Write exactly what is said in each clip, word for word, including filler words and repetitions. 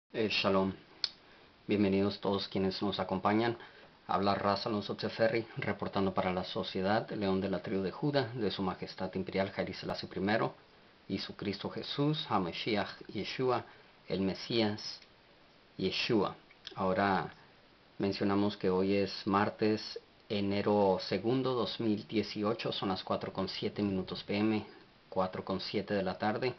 Eh, Shalom, bienvenidos todos quienes nos acompañan. Habla Raz Alonso Tseferri, reportando para la Sociedad León de la Tribu de Judá, de Su Majestad Imperial Haile Selassie primero y su Cristo Jesús, HaMashiach Yeshua, el Mesías Yeshua. Ahora mencionamos que hoy es martes, enero segundo, dos mil dieciocho, son las cuatro con siete minutos P M, cuatro con siete de la tarde.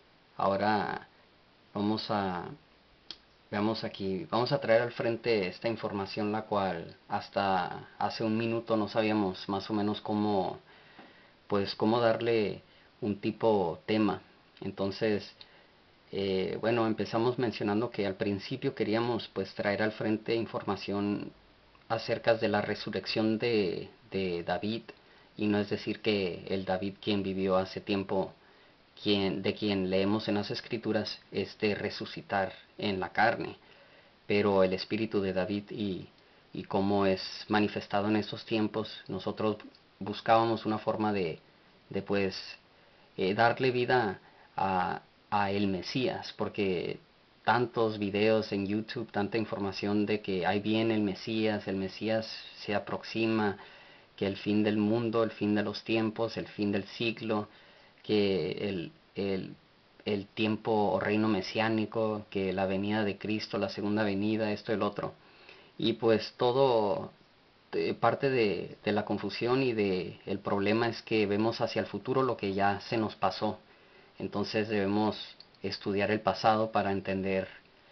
Ahora vamos a Veamos aquí, vamos a traer al frente esta información la cual hasta hace un minuto no sabíamos más o menos cómo, pues cómo darle un tipo tema. Entonces, eh, bueno, empezamos mencionando que al principio queríamos pues traer al frente información acerca de la resurrección de, de David, y no es decir que el David quien vivió hace tiempo, quien, de quien leemos en las escrituras, es de resucitar en la carne, pero el espíritu de David y, y cómo es manifestado en estos tiempos. Nosotros buscábamos una forma de, de pues eh, darle vida a, a el Mesías, porque tantos videos en YouTube, tanta información de que ahí viene el Mesías, el Mesías se aproxima, que el fin del mundo, el fin de los tiempos, el fin del siglo, que el, el, el tiempo o reino mesiánico, que la venida de Cristo, la segunda venida, esto, el otro. Y pues todo eh, parte de, de la confusión y de el problema es que vemos hacia el futuro lo que ya se nos pasó. Entonces debemos estudiar el pasado para entender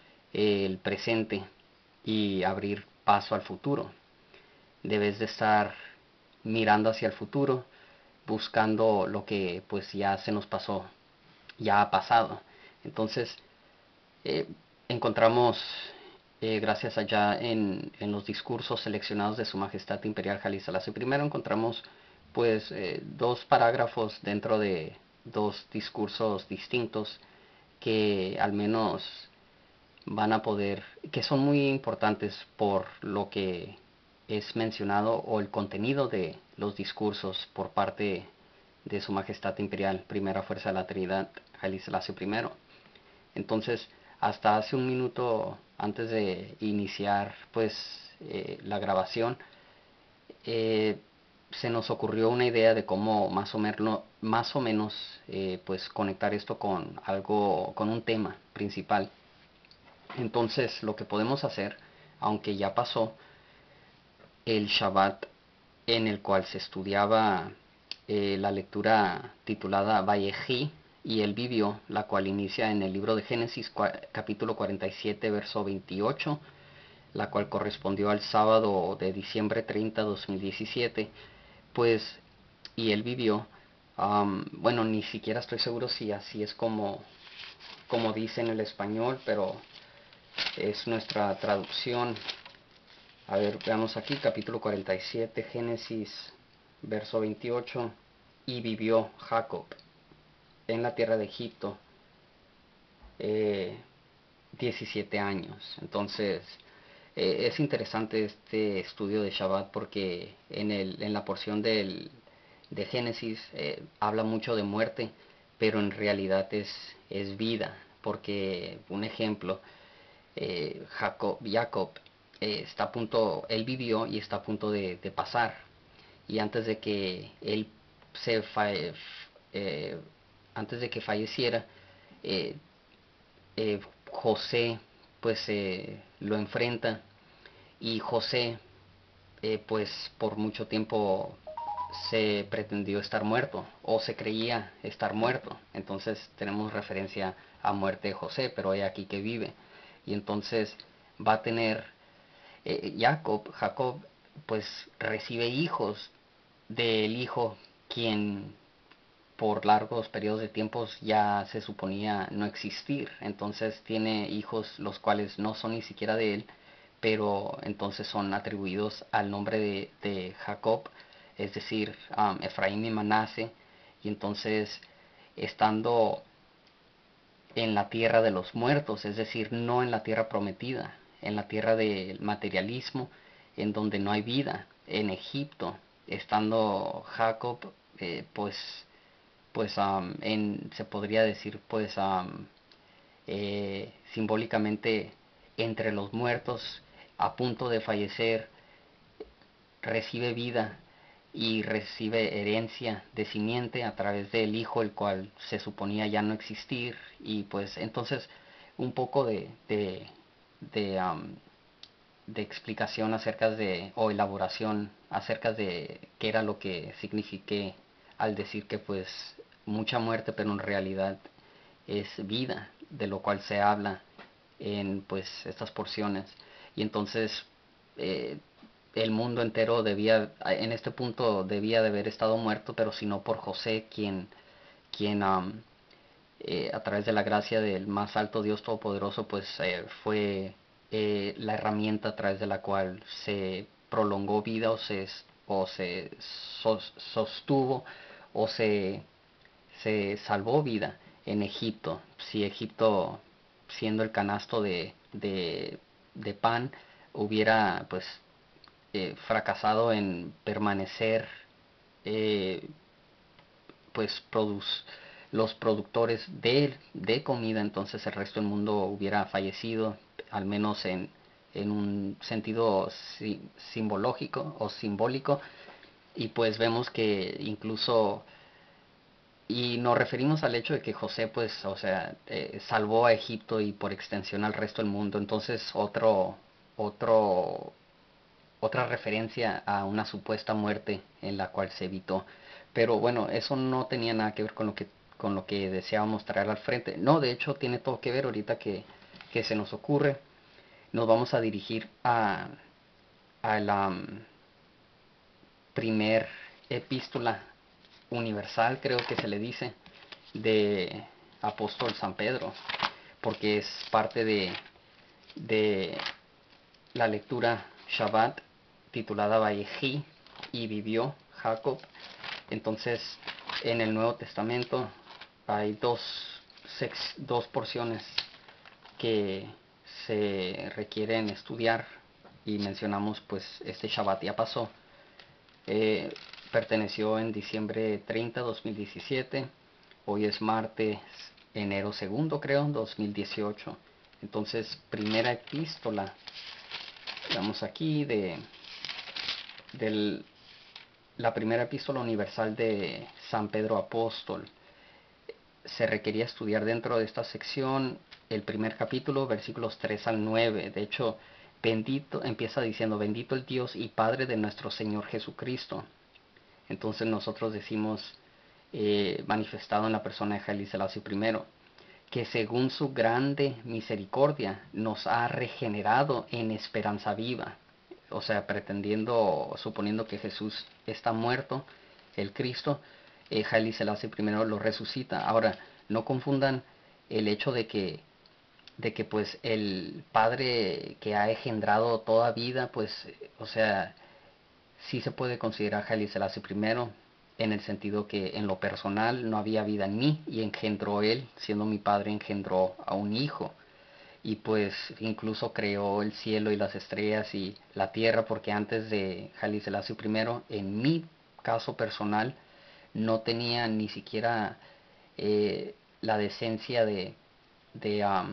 el presente y abrir paso al futuro. Debes de estar mirando hacia el futuro, buscando lo que pues ya se nos pasó, ya ha pasado. Entonces, eh, encontramos, eh, gracias allá en, en, los discursos seleccionados de Su Majestad Imperial Haile Selassie primero, encontramos pues eh, dos parágrafos dentro de dos discursos distintos que al menos van a poder, que son muy importantes por lo que es mencionado o el contenido de los discursos por parte de Su Majestad Imperial, Primera Fuerza de la Trinidad, Haile Selassie primero. Entonces, hasta hace un minuto antes de iniciar pues eh, la grabación, eh, se nos ocurrió una idea de cómo más o menos, más o menos eh, pues conectar esto con algo, con un tema principal. Entonces, lo que podemos hacer, aunque ya pasó el Shabbat en el cual se estudiaba eh, la lectura titulada Vayehi, y él vivió, la cual inicia en el libro de Génesis capítulo cuarenta y siete, verso veintiocho, la cual correspondió al sábado de diciembre treinta, dos mil diecisiete, pues, y él vivió, um, bueno, ni siquiera estoy seguro si así es como, como dice en el español, pero es nuestra traducción. A ver, veamos aquí, capítulo cuarenta y siete, Génesis, verso veintiocho. Y vivió Jacob en la tierra de Egipto eh, diecisiete años. Entonces, eh, es interesante este estudio de Shabbat porque en, el, en la porción del, de Génesis eh, habla mucho de muerte, pero en realidad es, es vida. Porque, un ejemplo, eh, Jacob, Jacob eh, está a punto, él vivió y está a punto de, de pasar. Y antes de que él se falle, eh, antes de que falleciera, eh, eh, José pues eh, lo enfrenta, y José eh, pues por mucho tiempo se pretendió estar muerto o se creía estar muerto. Entonces tenemos referencia a muerte de José, pero hay aquí que vive. Y entonces va a tener eh, Jacob, Jacob pues recibe hijos del hijo quien por largos periodos de tiempos ya se suponía no existir. Entonces tiene hijos los cuales no son ni siquiera de él, pero entonces son atribuidos al nombre de, de Jacob, es decir, um, Efraín y Manase. Y entonces, estando en la tierra de los muertos, es decir, no en la tierra prometida, en la tierra del materialismo, en donde no hay vida, en Egipto, estando Jacob, eh, pues, pues um, en, se podría decir, pues, um, eh, simbólicamente entre los muertos, a punto de fallecer, recibe vida y recibe herencia de simiente a través del hijo, el cual se suponía ya no existir. Y pues entonces un poco de, de, de, um, de explicación acerca de, o elaboración acerca de qué era lo que signifiqué al decir que pues mucha muerte, pero en realidad es vida, de lo cual se habla en pues estas porciones. Y entonces eh, el mundo entero debía, en este punto debía de haber estado muerto, pero si no por José, quien, quien um, eh, a través de la gracia del más alto Dios Todopoderoso, pues eh, fue eh, la herramienta a través de la cual se prolongó vida o se, o se sos, sostuvo o se, se salvó vida en Egipto. Si Egipto, siendo el canasto de, de, de pan, hubiera pues eh, fracasado en permanecer eh, pues produce los productores de, de comida, entonces el resto del mundo hubiera fallecido, al menos en, en un sentido si, simbológico o simbólico. Y pues vemos que incluso, y nos referimos al hecho de que José pues, o sea, eh, salvó a Egipto y por extensión al resto del mundo. Entonces otro, otro, otra referencia a una supuesta muerte en la cual se evitó. Pero bueno, eso no tenía nada que ver con lo que, con lo que deseábamos traer al frente. No, de hecho tiene todo que ver ahorita que, que se nos ocurre. Nos vamos a dirigir a, a la um, primer epístola universal, creo que se le dice, de apóstol San Pedro, porque es parte de, de la lectura Shabbat titulada Vayehi, y vivió Jacob. Entonces en el Nuevo Testamento hay dos, sex, dos porciones que se requieren estudiar, y mencionamos pues este Shabbat ya pasó. Eh, perteneció en diciembre treinta, dos mil diecisiete. Hoy es martes, enero segundo, creo, dos mil dieciocho. Entonces, primera epístola, vamos aquí, de del, la primera epístola universal de San Pedro Apóstol. Se requería estudiar dentro de esta sección el primer capítulo, versículos tres al nueve. De hecho, bendito, empieza diciendo, bendito el Dios y Padre de nuestro Señor Jesucristo. Entonces nosotros decimos, eh, manifestado en la persona de Haile Selassie primero, que según su grande misericordia nos ha regenerado en esperanza viva. O sea, pretendiendo, suponiendo que Jesús está muerto, el Cristo, eh, Haile Selassie primero lo resucita. Ahora, no confundan el hecho de que de que pues el Padre que ha engendrado toda vida, pues, o sea, sí se puede considerar Haile Selassie primero, en el sentido que en lo personal no había vida en mí y engendró él, siendo mi padre, engendró a un hijo. Y pues incluso creó el cielo y las estrellas y la tierra, porque antes de Haile Selassie primero, en mi caso personal, no tenía ni siquiera eh, la decencia de, de, um,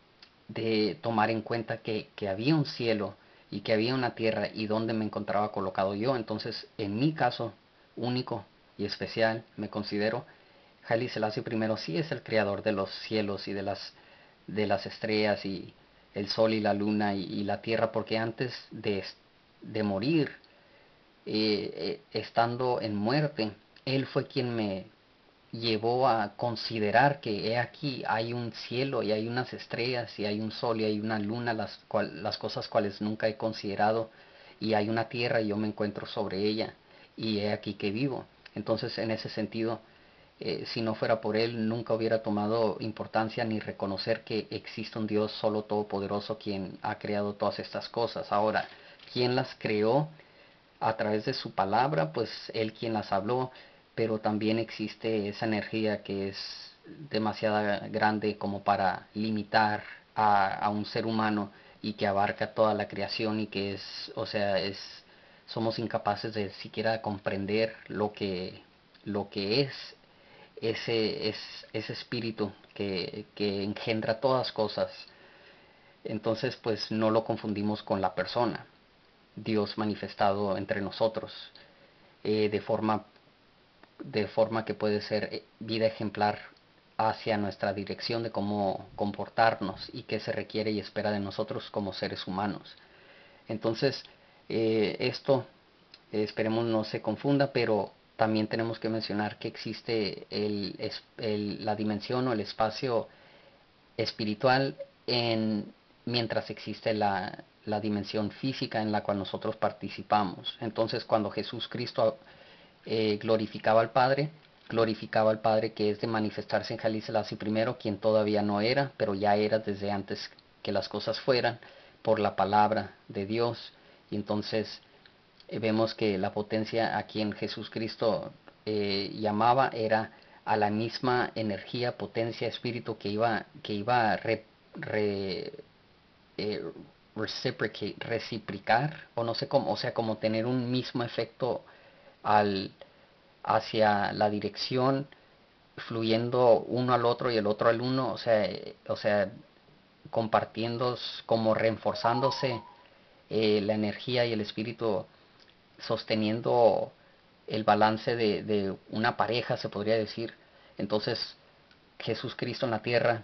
de tomar en cuenta que, que había un cielo y que había una tierra y donde me encontraba colocado yo. Entonces, en mi caso único y especial, me considero, Haile Selassie primero sí es el creador de los cielos y de las, de las estrellas y el sol y la luna y, y la tierra, porque antes de, de morir, eh, eh, estando en muerte, él fue quien me llevó a considerar que he aquí hay un cielo y hay unas estrellas y hay un sol y hay una luna, las, cual, las cosas cuales nunca he considerado, y hay una tierra y yo me encuentro sobre ella y he aquí que vivo. Entonces, en ese sentido, eh, si no fuera por él, nunca hubiera tomado importancia ni reconocer que existe un Dios solo todopoderoso quien ha creado todas estas cosas. Ahora, ¿quién las creó? A través de su palabra, pues él quien las habló, pero también existe esa energía que es demasiado grande como para limitar a, a un ser humano, y que abarca toda la creación, y que es, o sea, es, somos incapaces de siquiera comprender lo que, lo que es ese, es, ese espíritu que, que engendra todas cosas. Entonces pues no lo confundimos con la persona, Dios manifestado entre nosotros, eh, de forma de forma que puede ser vida ejemplar hacia nuestra dirección de cómo comportarnos y qué se requiere y espera de nosotros como seres humanos. Entonces, eh, esto eh, esperemos no se confunda, pero también tenemos que mencionar que existe el, el, la dimensión o el espacio espiritual en, mientras existe la, la dimensión física en la cual nosotros participamos. Entonces, cuando Jesús Cristo eh, glorificaba al Padre, glorificaba al Padre que es de manifestarse en Jalí Selassie primero, quien todavía no era, pero ya era desde antes que las cosas fueran, por la palabra de Dios. Y entonces eh, vemos que la potencia a quien Jesús Cristo eh, llamaba era a la misma energía, potencia, espíritu que iba, que iba a re, re, eh, reciprocate, reciprocar, o no sé cómo, o sea, como tener un mismo efecto al, hacia la dirección, fluyendo uno al otro y el otro al uno, o sea, eh, o sea, compartiendo, como reforzándose eh, la energía y el espíritu, sosteniendo el balance de, de una pareja, se podría decir. Entonces, Jesús Cristo en la tierra,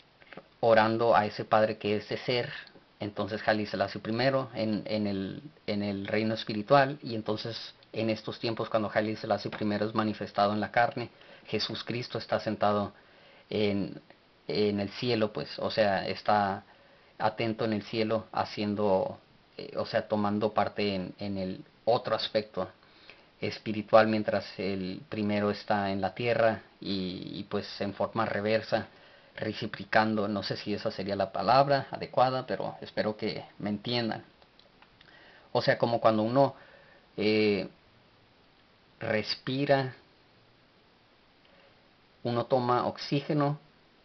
orando a ese Padre que es de ser, entonces Haile Selassie primero en, en, el, en el reino espiritual, y entonces en estos tiempos cuando Haile Selassie primero es manifestado en la carne, Jesús Cristo está sentado en, en el cielo, pues, o sea, está atento en el cielo haciendo, eh, o sea, tomando parte en, en el otro aspecto espiritual, mientras el primero está en la tierra y, y pues en forma reversa, reciprocando. No sé si esa sería la palabra adecuada, pero espero que me entiendan. O sea, como cuando uno eh, respira, uno toma oxígeno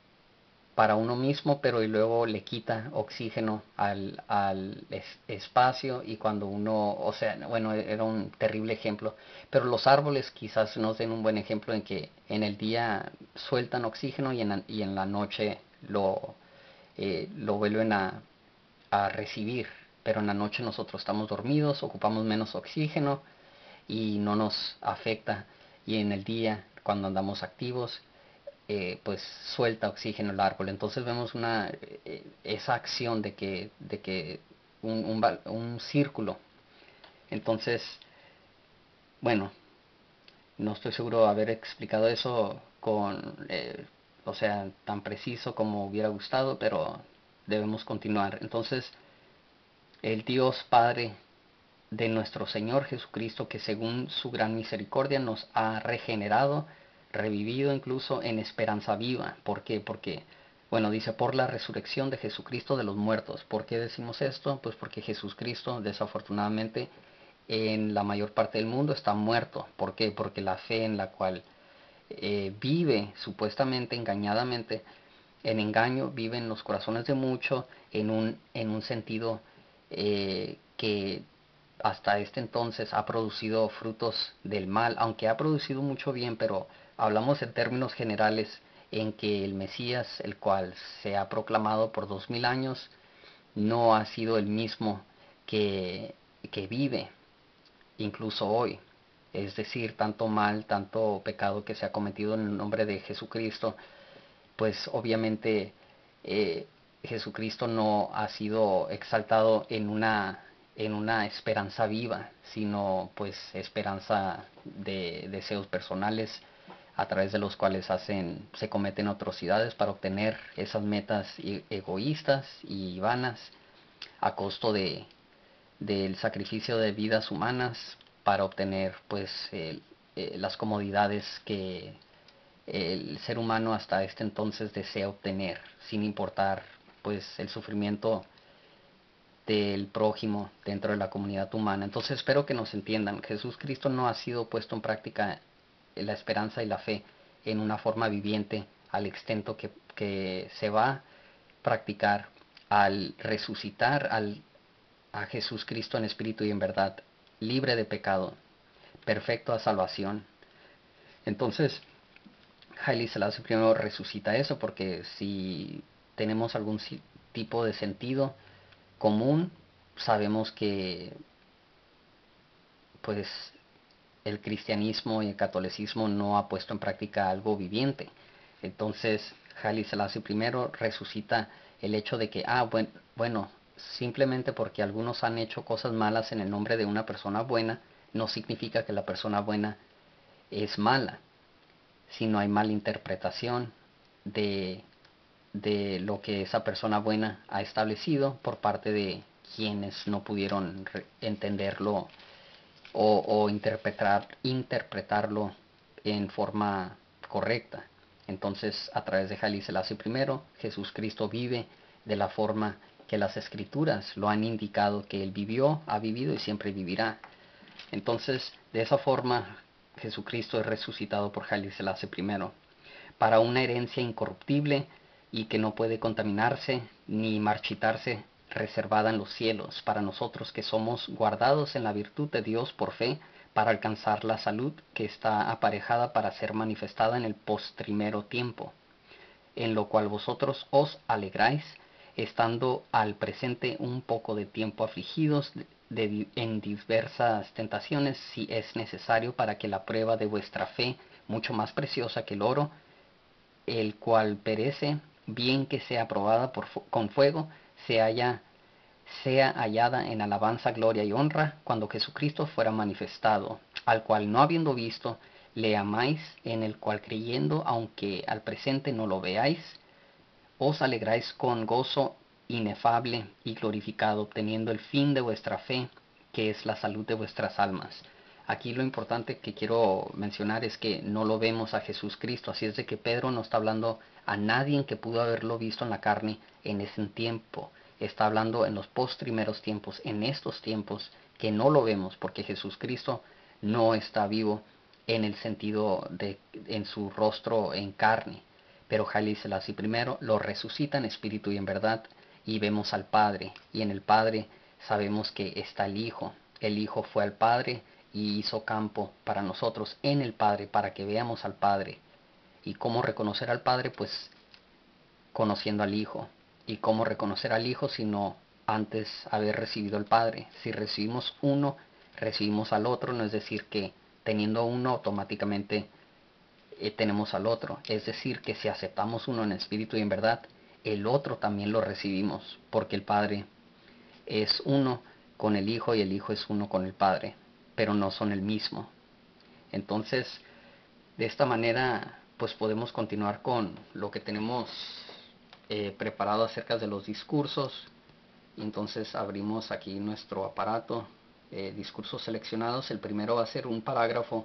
para uno mismo, pero y luego le quita oxígeno al, al es, espacio, y cuando uno, o sea, bueno, era un terrible ejemplo, pero los árboles quizás nos den un buen ejemplo en que en el día sueltan oxígeno y en la, y en la noche lo, eh, lo vuelven a, a recibir, pero en la noche nosotros estamos dormidos, ocupamos menos oxígeno y no nos afecta, y en el día cuando andamos activos eh, pues suelta oxígeno el árbol. Entonces vemos una eh, esa acción de que de que un, un, un círculo. Entonces, bueno, no estoy seguro de haber explicado eso con eh, o sea, tan preciso como hubiera gustado, pero debemos continuar. Entonces, el Dios Padre de nuestro Señor Jesucristo, que según su gran misericordia nos ha regenerado, revivido incluso en esperanza viva. ¿Por qué? Porque, bueno, dice por la resurrección de Jesucristo de los muertos. ¿Por qué decimos esto? Pues porque Jesucristo, desafortunadamente, en la mayor parte del mundo está muerto. ¿Por qué? Porque la fe en la cual eh, vive, supuestamente engañadamente, en engaño, vive en los corazones de muchos, en un, en un sentido eh, que hasta este entonces ha producido frutos del mal, aunque ha producido mucho bien, pero hablamos en términos generales en que el Mesías, el cual se ha proclamado por dos mil años, no ha sido el mismo que, que vive, incluso hoy. Es decir, tanto mal, tanto pecado que se ha cometido en el nombre de Jesucristo, pues obviamente eh, Jesucristo no ha sido exaltado en una en una esperanza viva, sino pues esperanza de deseos personales a través de los cuales hacen se cometen atrocidades para obtener esas metas egoístas y vanas a costo de del sacrificio de vidas humanas para obtener pues el, eh, las comodidades que el ser humano hasta este entonces desea obtener, sin importar pues el sufrimiento del prójimo dentro de la comunidad humana. Entonces espero que nos entiendan. Jesús Cristo no ha sido puesto en práctica la esperanza y la fe en una forma viviente al extento que, que se va a practicar al resucitar al, a Jesús Cristo en espíritu y en verdad, libre de pecado, perfecto a salvación. Entonces, Haile Selassie primero resucita eso, porque si tenemos algún si- tipo de sentido común, sabemos que pues el cristianismo y el catolicismo no ha puesto en práctica algo viviente. Entonces, Haile Selassie primero resucita el hecho de que, ah, bueno, bueno, simplemente porque algunos han hecho cosas malas en el nombre de una persona buena, no significa que la persona buena es mala, sino hay mala interpretación de, de lo que esa persona buena ha establecido por parte de quienes no pudieron entenderlo o, o interpretar, interpretarlo en forma correcta. Entonces, a través de Haile Selassie primero, Jesús Cristo vive de la forma que las escrituras lo han indicado que él vivió, ha vivido y siempre vivirá. Entonces, de esa forma, Jesucristo es resucitado por Haile Selassie primero, para una herencia incorruptible y que no puede contaminarse ni marchitarse, reservada en los cielos, para nosotros que somos guardados en la virtud de Dios por fe, para alcanzar la salud que está aparejada para ser manifestada en el postrimero tiempo, en lo cual vosotros os alegráis, estando al presente un poco de tiempo afligidos de, de, en diversas tentaciones, si es necesario, para que la prueba de vuestra fe, mucho más preciosa que el oro, el cual perece, bien que sea probada por, con fuego, se haya, sea hallada en alabanza, gloria y honra, cuando Jesucristo fuera manifestado, al cual no habiendo visto, le amáis, en el cual creyendo, aunque al presente no lo veáis, os alegráis con gozo inefable y glorificado, obteniendo el fin de vuestra fe, que es la salud de vuestras almas. Aquí lo importante que quiero mencionar es que no lo vemos a Jesús Cristo, así es de que Pedro no está hablando a nadie que pudo haberlo visto en la carne en ese tiempo, está hablando en los postrimeros tiempos, en estos tiempos que no lo vemos, porque Jesús Cristo no está vivo en el sentido de en su rostro en carne. Pero Haile Selassie primero lo resucita en espíritu y en verdad, y vemos al Padre, y en el Padre sabemos que está el Hijo. El Hijo fue al Padre y hizo campo para nosotros en el Padre, para que veamos al Padre. ¿Y cómo reconocer al Padre? Pues conociendo al Hijo. ¿Y cómo reconocer al Hijo sino antes haber recibido al Padre? Si recibimos uno, recibimos al otro, no es decir que teniendo uno automáticamente eh, tenemos al otro. Es decir, que si aceptamos uno en espíritu y en verdad, el otro también lo recibimos, porque el Padre es uno con el Hijo y el Hijo es uno con el Padre, pero no son el mismo. Entonces, de esta manera, pues podemos continuar con lo que tenemos eh, preparado acerca de los discursos. Entonces abrimos aquí nuestro aparato, eh, discursos seleccionados. El primero va a ser un parágrafo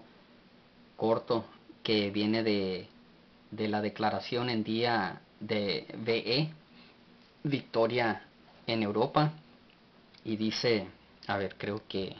corto que viene de, de la declaración en día de V E, Victoria en Europa, y dice, a ver, creo que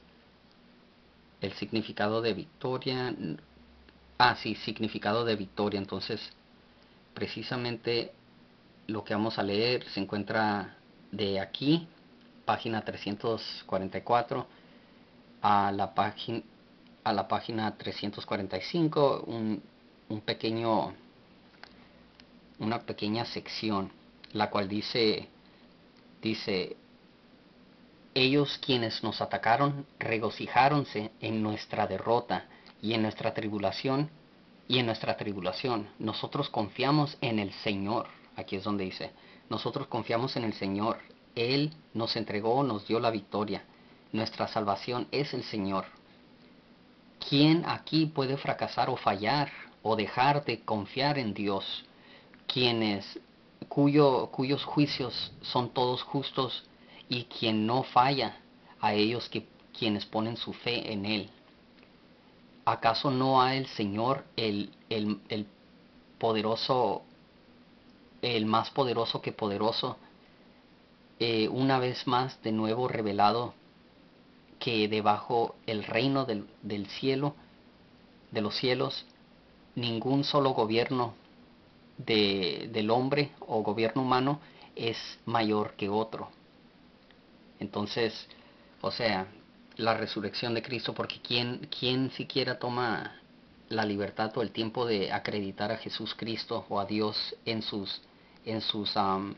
el significado de victoria, ah, sí, significado de victoria, entonces precisamente lo que vamos a leer se encuentra de aquí, página trescientos cuarenta y cuatro, a la página a la página trescientos cuarenta y cinco, un, un pequeño una pequeña sección, la cual dice dice ellos quienes nos atacaron regocijáronse en nuestra derrota y en nuestra tribulación y en nuestra tribulación. Nosotros confiamos en el Señor. Aquí es donde dice, nosotros confiamos en el Señor. Él nos entregó, nos dio la victoria. Nuestra salvación es el Señor. ¿Quién aquí puede fracasar o fallar o dejar de confiar en Dios? Quienes, cuyo, cuyos juicios son todos justos y quien no falla, a ellos que quienes ponen su fe en Él. ¿Acaso no ha el Señor, el, el, el poderoso, el más poderoso que poderoso, eh, una vez más de nuevo revelado que debajo el reino del, del cielo, de los cielos, ningún solo gobierno de, del hombre o gobierno humano es mayor que otro? Entonces, o sea, la resurrección de Cristo, porque ¿quién, quién siquiera toma la libertad o el tiempo de acreditar a Jesús Cristo o a Dios en sus, en sus um,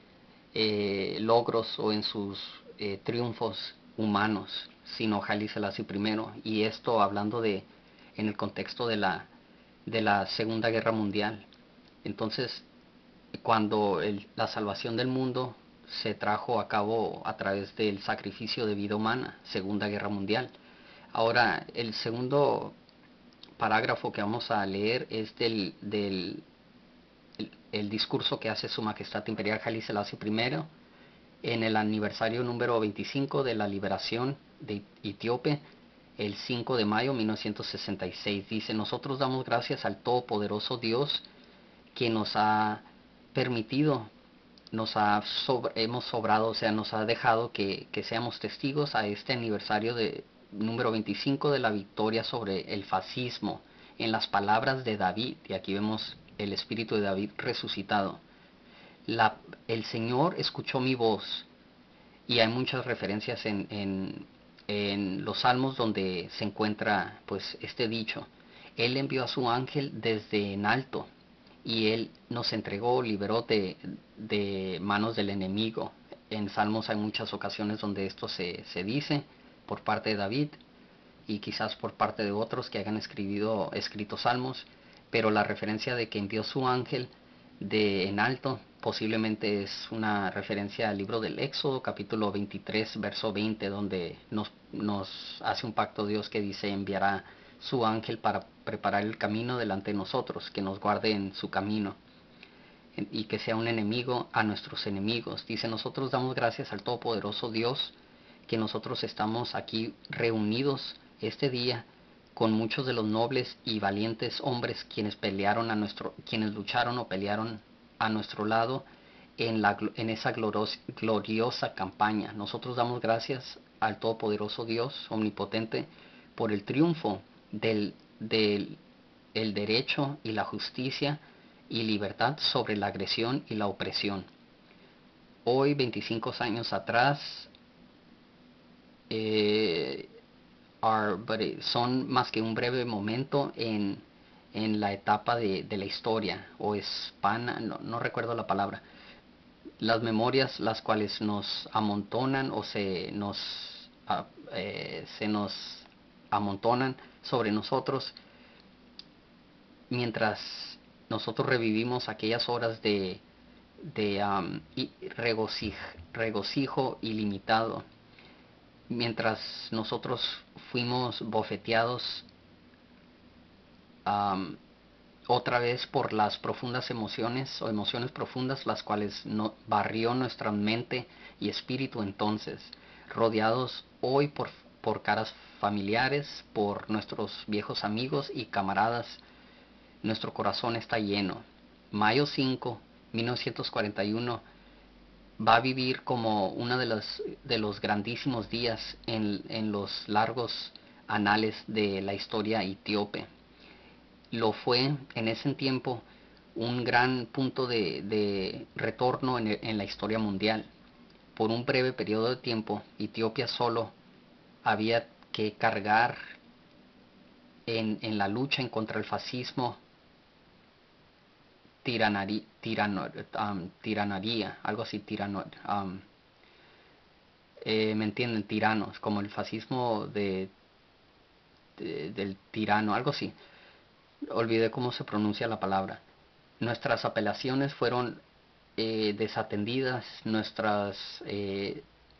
eh, logros o en sus eh, triunfos humanos, sino Haile Selassie primero. Y esto hablando de en el contexto de la, de la Segunda Guerra Mundial. Entonces, cuando el, la salvación del mundo se trajo a cabo a través del sacrificio de vida humana, Segunda Guerra Mundial. Ahora, el segundo parágrafo que vamos a leer es del, del el, el discurso que hace Su Majestad Imperial Haile Selassie primero en el aniversario número veinticinco de la liberación de Etíope, el cinco de mayo de mil novecientos sesenta y seis. Dice: nosotros damos gracias al Todopoderoso Dios que nos ha permitido, nos ha sobra, hemos sobrado, o sea, nos ha dejado que, que seamos testigos a este aniversario de número veinticinco de la victoria sobre el fascismo, en las palabras de David. Y aquí vemos el espíritu de David resucitado. La, el Señor escuchó mi voz. Y hay muchas referencias en, en, en los salmos donde se encuentra pues este dicho: Él envió a su ángel desde en alto y Él nos entregó, liberó de, de manos del enemigo. En salmos hay muchas ocasiones donde esto se, se dice por parte de David y quizás por parte de otros que hayan escribido, escrito salmos, pero la referencia de que envió su ángel de en alto posiblemente es una referencia al libro del Éxodo, capítulo veintitrés, verso veinte, donde nos, nos hace un pacto Dios que dice: enviará su ángel para preparar el camino delante de nosotros, que nos guarde en su camino y que sea un enemigo a nuestros enemigos. Dice: nosotros damos gracias al Todopoderoso Dios que nosotros estamos aquí reunidos este día con muchos de los nobles y valientes hombres quienes pelearon a nuestro, quienes lucharon o pelearon a nuestro lado en, la, en esa gloros, gloriosa campaña. Nosotros damos gracias al Todopoderoso Dios omnipotente por el triunfo del, del el derecho y la justicia y libertad sobre la agresión y la opresión. Hoy, veinticinco años atrás, eh, are, but it, son más que un breve momento en, en la etapa de, de la historia, o espana, no, no recuerdo la palabra, las memorias las cuales nos amontonan o se nos, uh, eh, se nos amontonan sobre nosotros mientras nosotros revivimos aquellas horas de, de um, regocija, regocijo ilimitado, mientras nosotros fuimos bofeteados um, otra vez por las profundas emociones o emociones profundas, las cuales no, barrió nuestra mente y espíritu. Entonces, rodeados hoy por, por caras familiares, por nuestros viejos amigos y camaradas, nuestro corazón está lleno. Mayo cinco, mil novecientos cuarenta y uno va a vivir como uno de los, de los grandísimos días en, en los largos anales de la historia etíope. Lo fue en ese tiempo un gran punto de, de retorno en, en la historia mundial. Por un breve periodo de tiempo, Etiopía solo había que cargar en, en la lucha en contra el fascismo, tiranaría, tirano, um, tiranaría, algo así, tirano, um, eh, ¿me entienden? Tiranos, como el fascismo de, de, del tirano, algo así. Olvidé cómo se pronuncia la palabra. Nuestras apelaciones fueron eh, desatendidas, nuestras eh,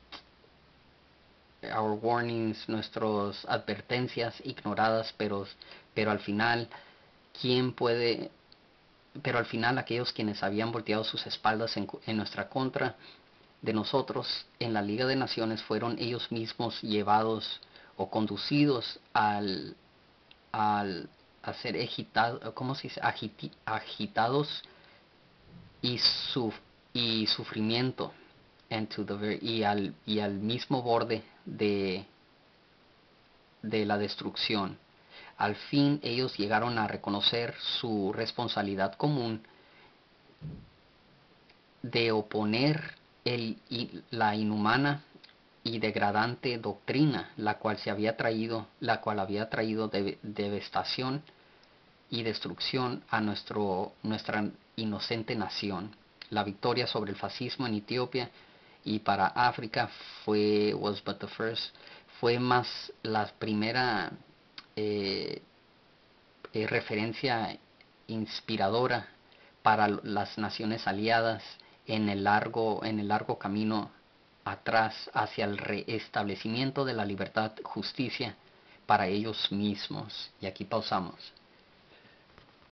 our warnings, nuestras advertencias ignoradas, pero, pero al final, ¿quién puede? Pero al final aquellos quienes habían volteado sus espaldas en, en nuestra contra de nosotros en la Liga de Naciones fueron ellos mismos llevados o conducidos al, al a ser agitado, ¿cómo se dice? Agiti, agitados y, su, y sufrimiento into the, y, al, y al mismo borde de, de la destrucción. Al fin ellos llegaron a reconocer su responsabilidad común de oponer el, la inhumana y degradante doctrina la cual se había traído, la cual había traído de, devastación y destrucción a nuestro, nuestra inocente nación. La victoria sobre el fascismo en Etiopía y para África fue was but the first, fue más la primera eh, eh, referencia inspiradora para las naciones aliadas en el largo en el largo camino atrás hacia el restablecimiento de la libertad, justicia para ellos mismos. Y aquí pausamos.